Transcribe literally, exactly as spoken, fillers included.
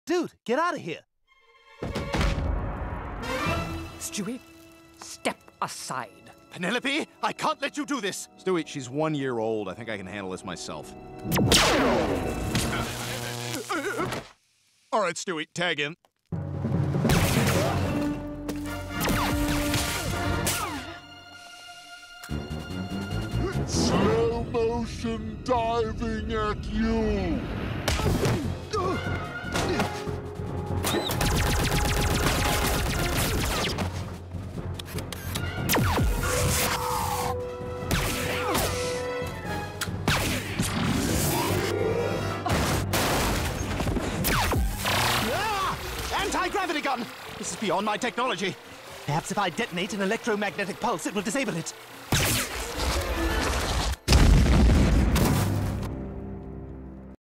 Dude, get out of here. Stewie, step aside. Penelope, I can't let you do this. Stewie, she's one year old. I think I can handle this myself. All right, Stewie, tag in. Slow motion diving at you. Anti-gravity gun! This is beyond my technology. Perhaps if I detonate an electromagnetic pulse, it will disable it.